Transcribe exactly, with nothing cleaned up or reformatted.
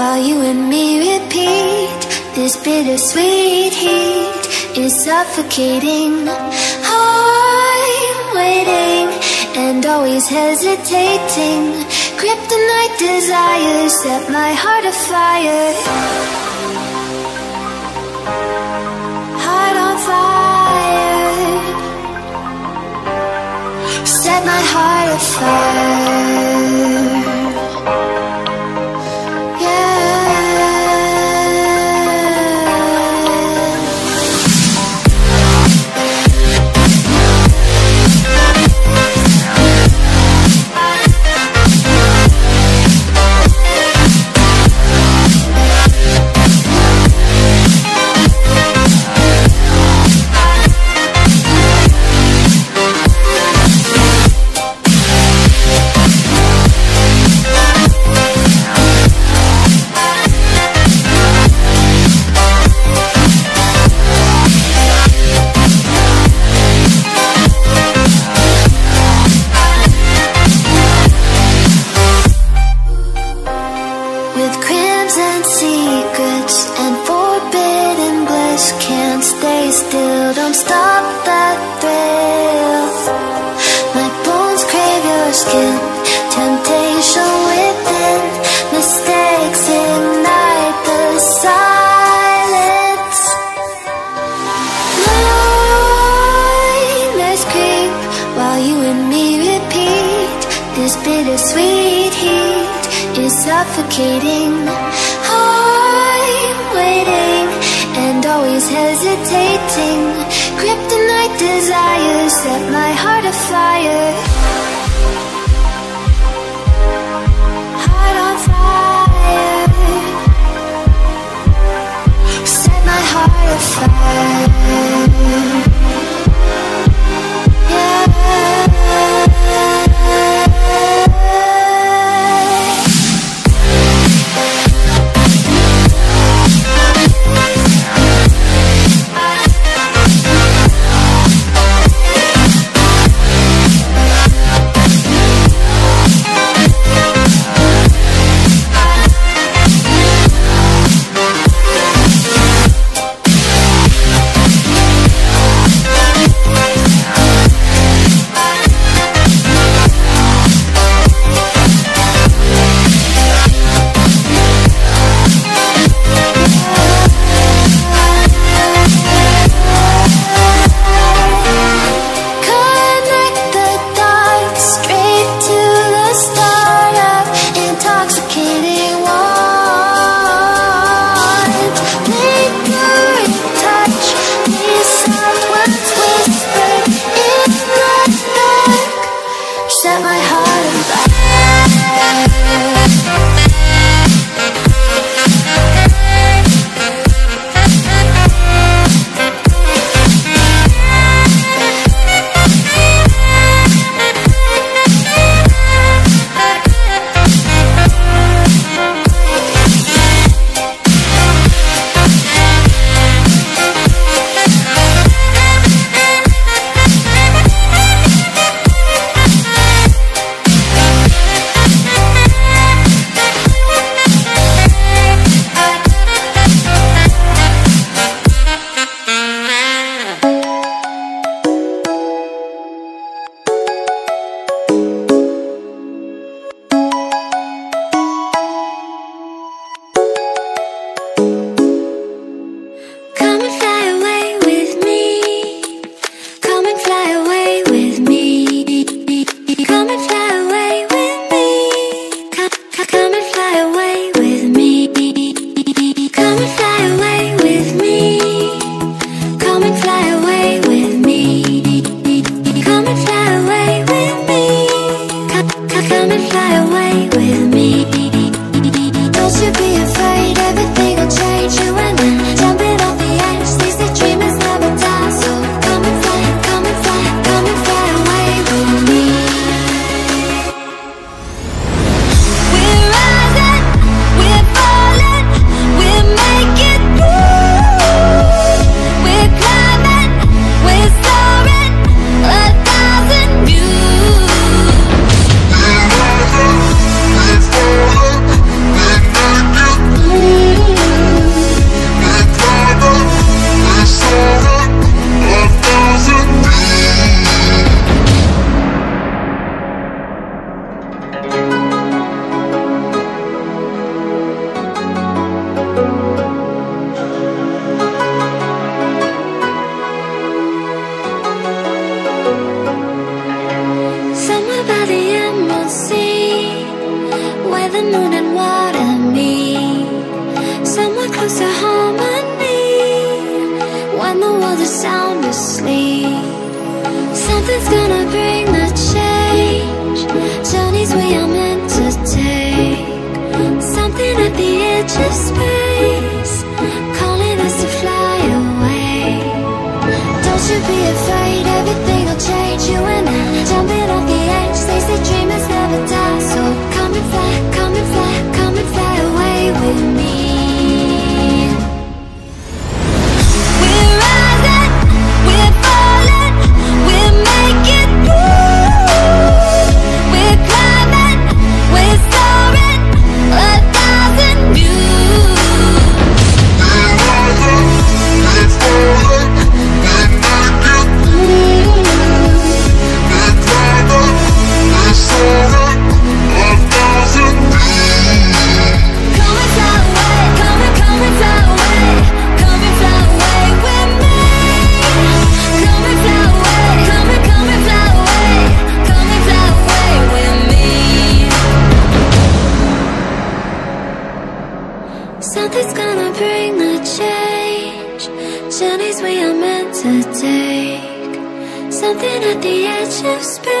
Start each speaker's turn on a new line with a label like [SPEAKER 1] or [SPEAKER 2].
[SPEAKER 1] while you and me repeat. This bittersweet heat is suffocating. I'm waiting and always hesitating. Kryptonite desires set my heart afire. Heart on fire. Set my heart afire. Bittersweet heat is suffocating. I'm waiting and always hesitating. Kryptonite desires set my heart afire. Heart on fire. Set my heart afire. the moon and water me, somewhere close to harmony. When the world is sound asleep, something's gonna bring the change. Journeys we are meant to take, something at the edge of space, calling us to fly away. Don't you be afraid, everything will change. You and I, jumping off the edge. They say dreamers never die, so come and fly, come and fly, come and fly away with me. We're rising, we're falling, we're making moves. We're climbing, we're soaring, a thousand views. We're rising, we're falling, we're making moves. We're climbing, we're soaring, a thousand views. Come and fly away, come and come and fly away, come and fly away with me. Come and fly away, come and come and fly away, come and fly away with me. Something's gonna bring the change. Journeys we are meant to take, something at the edge of space.